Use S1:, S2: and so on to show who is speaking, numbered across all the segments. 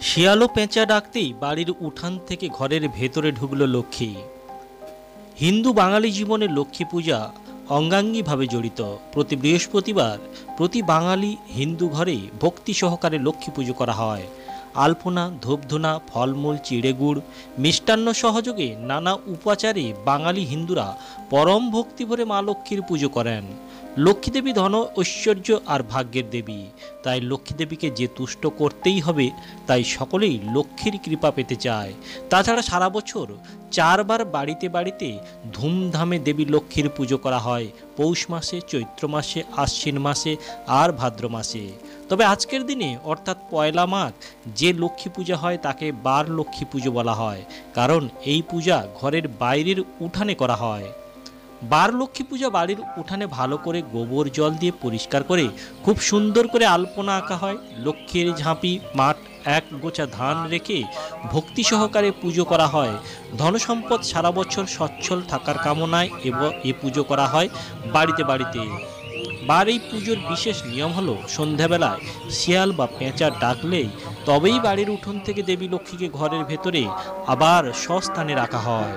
S1: শিয়াল ও পেঁচা ডাকতেই বাড়ির উঠান থেকে ঘরের ভেতরে ঢুকল লক্ষ্মী। হিন্দু বাঙালি জীবনে লক্ষ্মী পূজা অঙ্গাঙ্গিভাবে জড়িত। প্রতি বৃহস্পতিবার প্রতি বাঙালি হিন্দু ঘরে ভক্তি সহকারে লক্ষ্মী পুজো করা হয়। আলপনা, ধূপধুনা, ফলমূল, চিড়েগুড়, মিষ্টান্ন সহযোগে নানা উপাচারে বাঙালি হিন্দুরা পরম ভক্তি ভরে মা লক্ষ্মীর পুজো করেন। লক্ষ্মী দেবী ধন, ঐশ্বর্য আর ভাগ্যের দেবী, তাই লক্ষ্মী দেবীকে যে তুষ্ট করতেই হবে, তাই সকলেই লক্ষ্মীর কৃপা পেতে চায়। তাছাড়া সারা বছর 4 বার বাড়িতে বাড়িতে ধুমধামে দেবী লক্ষ্মীর পুজো করা হয়, পৌষ মাসে, চৈত্র মাসে, আশ্বিন মাসে আর ভাদ্র মাসে। তবে আজকের দিনে অর্থাৎ পয়লা মাঘ যে লক্ষ্মী পূজা হয় তাকে বার লক্ষ্মী পুজো বলা হয়, কারণ এই পূজা ঘরের বাইরের উঠানে করা হয়। বার লক্ষ্মী পূজা বাড়ির উঠানে ভালো করে গোবর জল দিয়ে পরিষ্কার করে খুব সুন্দর করে আলপনা আঁকা হয়। লক্ষ্মীর ঝাঁপি, মাঠ, এক গোছা ধান রেখে ভক্তি সহকারে পুজো করা হয়। ধনসম্পদ সারা বছর সচ্ছল থাকার কামনায় এবং এ পুজো করা হয় বাড়িতে বাড়িতে। বার এই পুজোর বিশেষ নিয়ম হলো, সন্ধ্যাবেলায় শিয়াল বা পেঁচা ডাকলেই তবেই বাড়ির উঠোন থেকে দেবী লক্ষ্মীকে ঘরের ভেতরে আবার স্বস্থানে রাখা হয়।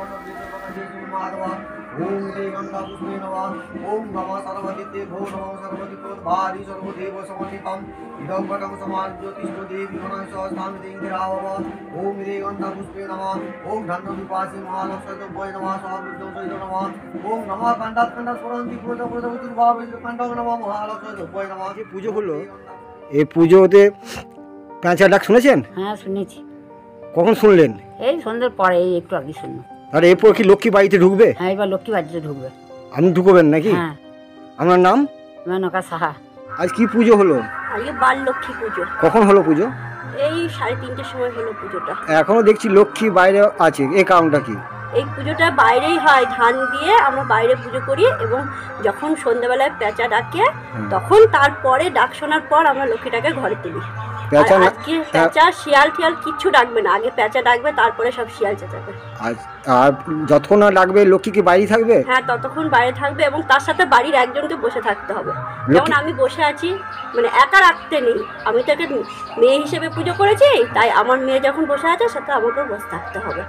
S1: ओम देवंगा पुष्पे नमः। ओम नमः सर्वदिते भो नमः सर्वदि क्रोधभारी सर्वदेव समन्वितम् इदं वटं समान ज्योतिषो देवी गणः सहस्रां देवरावव। ओम देवंगा पुष्पे नमः। ओम धन्वविपासि महालक्ष्मीभ्यो नमः सहस्रबुद्धो नमः। ओम नमः कंडात् स्फुरन्ति क्रोधप्रदवतिर्भावैः कंडं नमः महालक्ष्मीभ्यो नमः।
S2: যে পুজো হলো, এই পুজোতে পেঁচা ডাক শুনেছেন?
S3: হ্যাঁ শুনেছি।
S2: কখন শুনলেন?
S3: এই সন্ধ্যার পরে, এই একটু আগে শুনলাম।
S2: আর এরপর কি লক্ষ্মী বাড়িতে ঢুকবে?
S3: হ্যাঁ, এবার লক্ষ্মী বাড়িতে ঢুকবে।
S2: আপনি ঢুকবেন নাকি?
S3: হ্যাঁ।
S2: আপনার নাম?
S3: মেনকা সাহা।
S2: আজ কি পুজো হলো?
S4: আজকে বার লক্ষ্মী পুজো।
S2: কখন হলো পুজো?
S4: এই 3:30টার সময় হলো পুজোটা।
S2: এখনো দেখছি লক্ষ্মী বাইরে আছে, এই কারণটা কি?
S4: এই পুজোটা বাইরেই হয়, ধান দিয়ে আমরা বাইরে পুজো করি এবং যখন সন্ধ্যাবেলায় পেঁচা ডাকে তখন তারপরে ডাক শোনার পর আমরা লক্ষ্মীটাকে ঘরে তুলি। আজকে পেঁচা শিয়াল টিয়াল কিচ্ছু ডাকবে না, আগে পেঁচা ডাকবে, তারপরে সব শিয়াল চেঁচাবে।
S2: আর যতক্ষণ না ডাকবে লক্ষ্মী কি বাইরে থাকবে?
S4: হ্যাঁ, ততক্ষণ বাইরে থাকবে এবং তার সাথে বাড়ির একজনকে বসে থাকতে হবে। যেমন আমি বসে আছি, মানে একা রাখতে নেই, আমি তাকে মেয়ে হিসেবে পুজো করেছি, তাই আমার মেয়ে যখন বসে আছে সাথে আমাকেও বসে থাকতে হবে।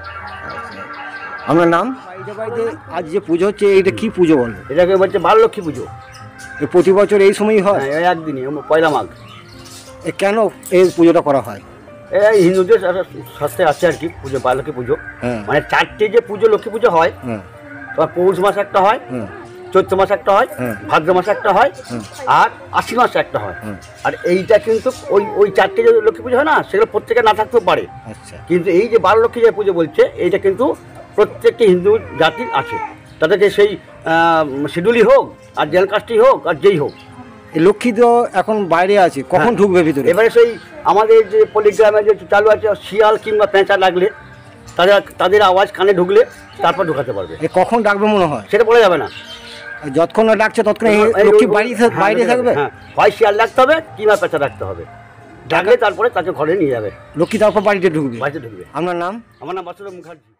S2: আপনার নাম? বাড়িতে আজ যে পুজো হচ্ছে, এটা কি পুজো বলে?
S5: এটাকে বলছে বার লক্ষ্মী পুজো।
S2: প্রতি বছর এই সময়ই হয়?
S5: একদিনই, পয়লা মাঘ।
S2: কেন এই পুজোটা করা হয়?
S5: এই হিন্দুদের শাস্ত্রে আছে আর কি, পুজো বার লক্ষ্মী পুজো। মানে 4টে যে পুজো লক্ষ্মী পুজো হয়, তোমার পৌষ মাস একটা হয়, চৈত্র মাস একটা হয়, ভাদ্র মাস একটা হয়, আর আশ্বিন মাসে একটা হয়। আর এইটা কিন্তু ওই 4টে যে লক্ষ্মী পুজো হয় না, সেগুলো প্রত্যেকে না থাকতেও পারে। কিন্তু এই যে বার লক্ষ্মী যে পুজো বলছে, এইটা কিন্তু প্রত্যেকটি হিন্দু জাতির আছে, তাদেরকে সেই শিডিউলই হোক আর জেল কাস্টই হোক আর যেই হোক।
S2: এই লক্ষ্মী তো এখন বাইরে আছে, কখন ঢুকবে ভিতরে?
S5: এবারে সেই আমাদের যে পলিগ্রামে যে চালু আছে, শিয়াল কিংবা পেঁচা লাগলে তাদের আওয়াজ কানে ঢুকলে তারপর ঢুকাতে পারবে।
S2: কখন ডাকবে মনে হয়
S5: সেটা বলা যাবে না।
S2: যতক্ষণ না ডাকছে ততক্ষণ লক্ষ্মী বাইরে থাকবে।
S5: হ্যাঁ, হয় শিয়াল ডাকতে হবে কিংবা পেঁচা ডাকতে হবে, ডাকলে তারপরে তাকে ঘরে নিয়ে যাবে।
S2: লক্ষ্মী তারপর বাড়িতে ঢুকবে।
S5: বাড়িতে ঢুকবে।
S2: আপনার নাম?
S5: আমার নাম বাসুদেব মুখার্জি।